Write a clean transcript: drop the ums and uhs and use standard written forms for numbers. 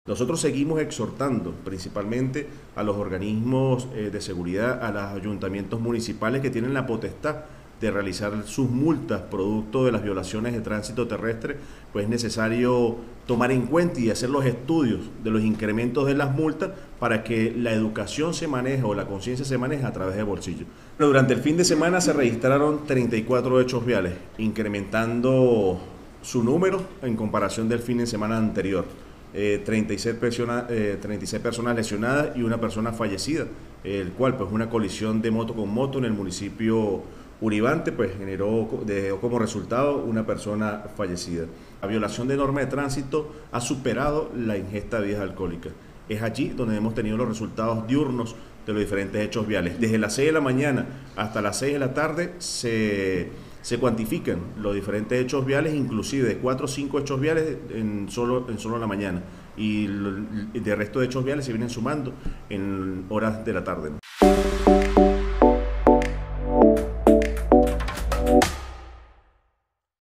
Nosotros seguimos exhortando principalmente a los organismos de seguridad, a los ayuntamientos municipales que tienen la potestad de realizar sus multas producto de las violaciones de tránsito terrestre, pues es necesario tomar en cuenta y hacer los estudios de los incrementos de las multas para que la educación se maneje o la conciencia se maneje a través de bolsillo. Durante el fin de semana se registraron 34 hechos viales, incrementando su número en comparación del fin de semana anterior. 36 personas lesionadas y una persona fallecida, el cual pues una colisión de moto con moto en el municipio Uribante pues dejó como resultado una persona fallecida. La violación de normas de tránsito ha superado la ingesta de bebidas alcohólicas. Es allí donde hemos tenido los resultados diurnos de los diferentes hechos viales. Desde las 6 de la mañana hasta las 6 de la tarde se cuantifican los diferentes hechos viales, inclusive de 4 o 5 hechos viales en solo la mañana. Y de resto de hechos viales se vienen sumando en horas de la tarde, ¿no?